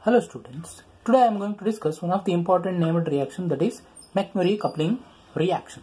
Hello students, today I am going to discuss one of the important named reaction, that is McMurray coupling reaction.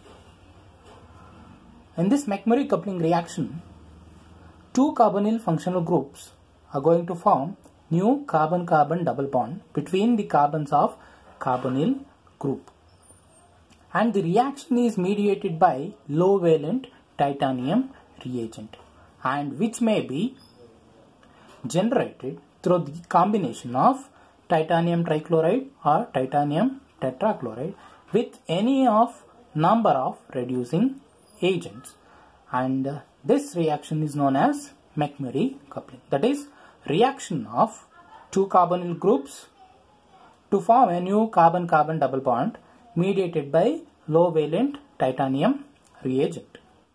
In this McMurray coupling reaction, two carbonyl functional groups are going to form new carbon-carbon double bond between the carbons of carbonyl group. And the reaction is mediated by low valent titanium reagent, and which may be generated through the combination of titanium trichloride or titanium tetrachloride with any of number of reducing agents, and this reaction is known as McMurray coupling. That is, reaction of two carbonyl groups to form a new carbon-carbon double bond mediated by low valent titanium reagent.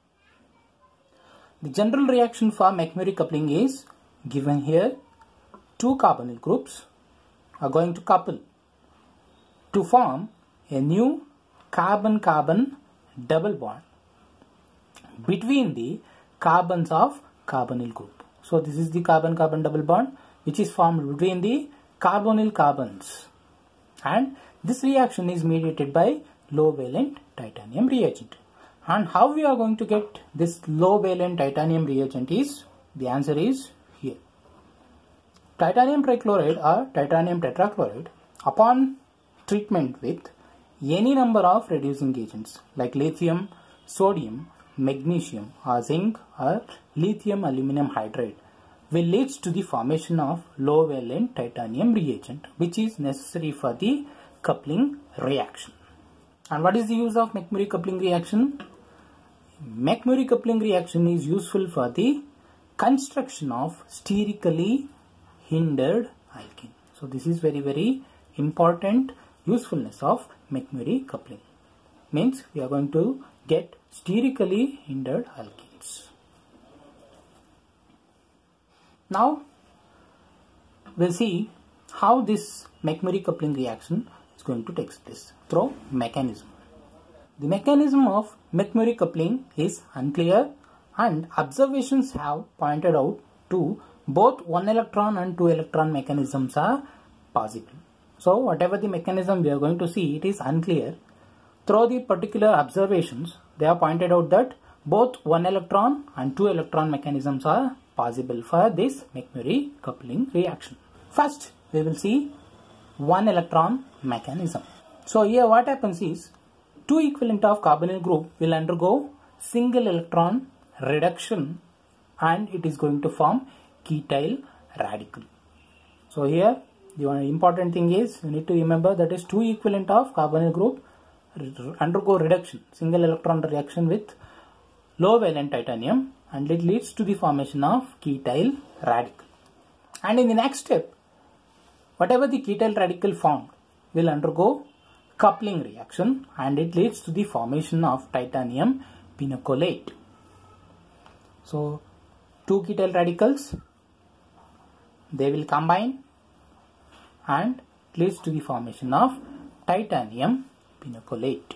The general reaction for McMurray coupling is given here. Two carbonyl groups are going to couple to form a new carbon-carbon double bond between the carbons of carbonyl group. So this is the carbon-carbon double bond which is formed between the carbonyl carbons, and this reaction is mediated by low valent titanium reagent. And how we are going to get this low valent titanium reagent is, the answer is here. Titanium trichloride or titanium tetrachloride, upon treatment with any number of reducing agents like lithium, sodium, magnesium or zinc or lithium aluminum hydride, will lead to the formation of low valent titanium reagent, which is necessary for the coupling reaction. And what is the use of McMurray coupling reaction? McMurray coupling reaction is useful for the construction of sterically hindered alkene. So this is very important usefulness of McMurray coupling. Means we are going to get sterically hindered alkenes. Now we'll see how this McMurray coupling reaction is going to take place through mechanism. The mechanism of McMurray coupling is unclear, and observations have pointed out to both 1 electron and 2 electron mechanisms are possible. So whatever the mechanism we are going to see, it is unclear. Through the particular observations, they have pointed out that both 1 electron and 2 electron mechanisms are possible for this McMurray coupling reaction. First, we will see 1 electron mechanism. So here what happens is, two equivalent of carbonyl group will undergo single electron reduction, and it is going to form ketyl radical. So here the one important thing is, you need to remember, that is two equivalent of carbonyl group undergo reduction, single electron reaction with low valent titanium, and it leads to the formation of ketyl radical. And in the next step, whatever the ketyl radical formed will undergo coupling reaction, and it leads to the formation of titanium pinacolate. So two ketyl radicals, they will combine and leads to the formation of titanium pinacolate.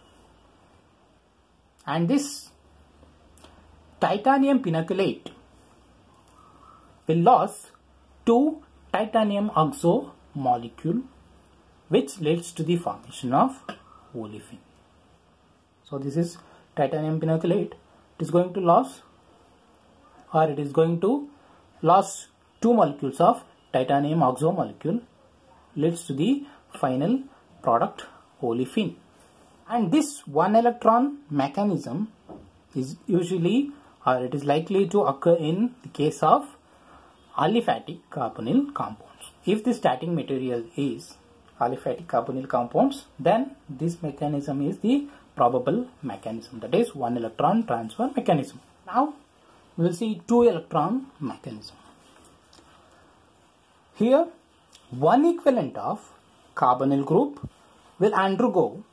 And this titanium pinacolate will lose two titanium oxo molecule, which leads to the formation of olefin. So this is titanium pinacolate. It is going to lose, or it is going to lose two molecules of titanium oxo molecule, leads to the final product olefin. And this 1 electron mechanism is usually, or it is likely to occur in the case of aliphatic carbonyl compounds. If the starting material is aliphatic carbonyl compounds, then this mechanism is the probable mechanism, that is 1 electron transfer mechanism. Now we will see 2 electron mechanism. Here, one equivalent of carbonyl group will undergo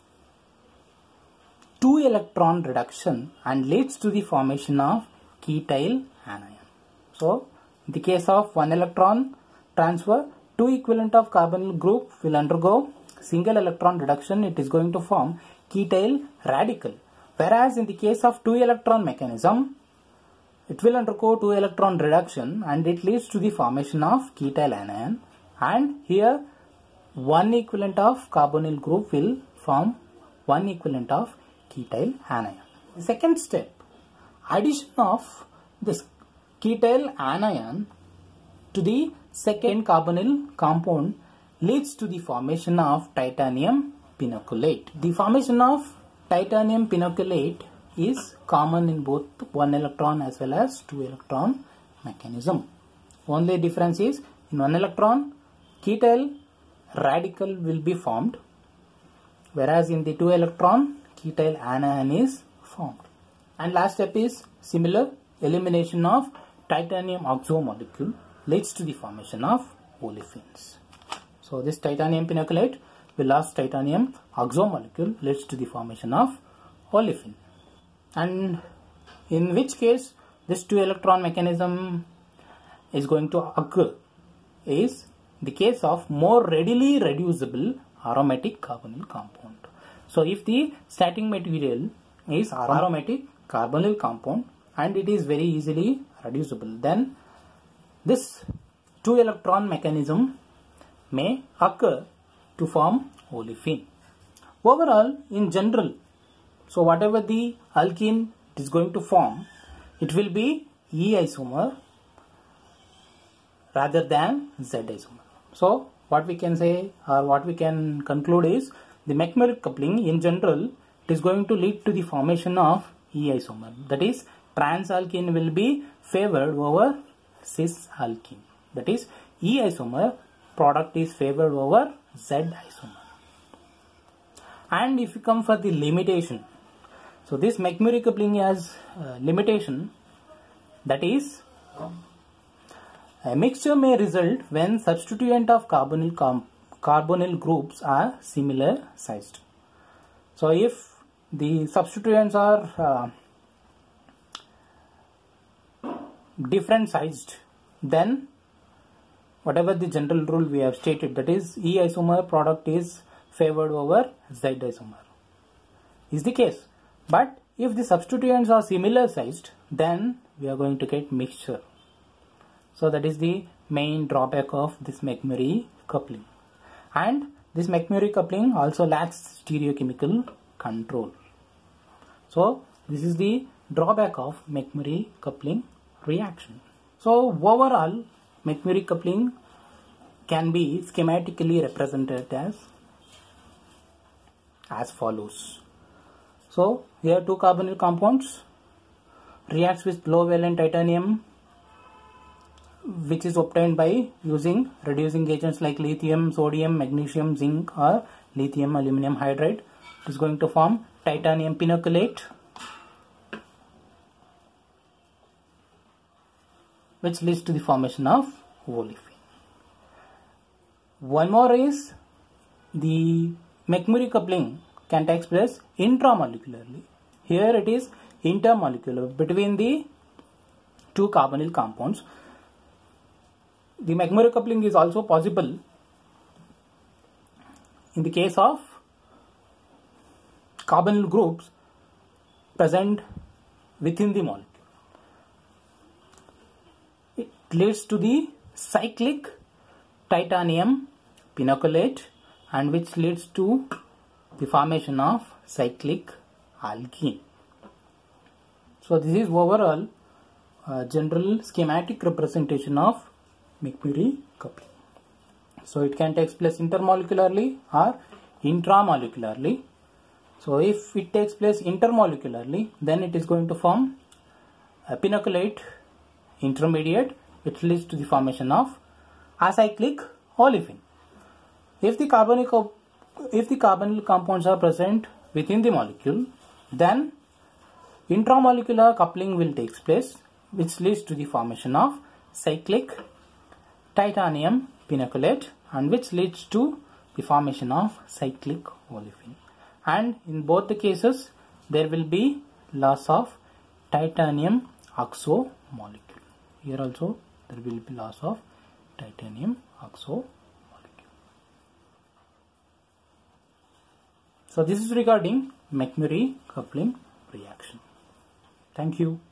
2 electron reduction and leads to the formation of ketyl anion. So in the case of 1 electron transfer, 2 equivalent of carbonyl group will undergo single electron reduction. It is going to form ketyl radical. Whereas in the case of 2 electron mechanism, it will undergo 2 electron reduction, and it leads to the formation of ketyl anion, and here one equivalent of carbonyl group will form one equivalent of ketyl anion. The second step, addition of this ketyl anion to the second carbonyl compound leads to the formation of titanium pinoculate. The formation of titanium pinoculate is common in both 1 electron as well as 2 electron mechanism. Only difference is in 1 electron ketyl radical will be formed, whereas in the 2 electron ketyl anion is formed. And last step is similar, elimination of titanium oxo molecule leads to the formation of olefins. So this titanium pinoculate will lose titanium oxo molecule leads to the formation of olefin. And in which case this 2 electron mechanism is going to occur is the case of more readily reducible aromatic carbonyl compound. So if the starting material is aromatic carbonyl compound and it is very easily reducible, then this 2 electron mechanism may occur to form olefin. Overall, in general, so whatever the alkene is going to form, it will be E isomer rather than Z isomer. So what we can say or what we can conclude is the McMurray coupling in general it is going to lead to the formation of E isomer. That is, trans alkene will be favored over cis alkene. That is, E isomer product is favored over Z isomer. And if you come for the limitation, so this McMurray coupling has limitation, that is, a mixture may result when substituent of carbonyl groups are similar sized. So if the substituents are different sized, then whatever the general rule we have stated, that is E isomer product is favored over Z isomer is the case. But if the substituents are similar sized, then we are going to get mixture. So that is the main drawback of this McMurray coupling. And this McMurray coupling also lacks stereochemical control. So this is the drawback of McMurray coupling reaction. So overall, McMurray coupling can be schematically represented as follows. So here 2 carbonyl compounds reacts with low valent titanium, which is obtained by using reducing agents like lithium, sodium, magnesium, zinc, or lithium aluminum hydride. It is going to form titanium pinoculate, which leads to the formation of olefin. One more is the McMurray coupling can take place intramolecularly. Here it is intermolecular between the 2 carbonyl compounds. The McMurray coupling is also possible in the case of carbonyl groups present within the molecule. It leads to the cyclic titanium pinoculate, and which leads to the formation of cyclic alkene. So this is overall general schematic representation of McMurray coupling. So it can take place intermolecularly or intramolecularly. So if it takes place intermolecularly, then it is going to form a pinoculate intermediate, which leads to the formation of acyclic olefin. If the carbonyl compounds are present within the molecule, then intramolecular coupling will take place, which leads to the formation of cyclic titanium pinoculate, and which leads to the formation of cyclic olefin. And in both the cases, there will be loss of titanium oxo molecule. Here also there will be loss of titanium oxo molecule. So this is regarding McMurray coupling reaction. Thank you.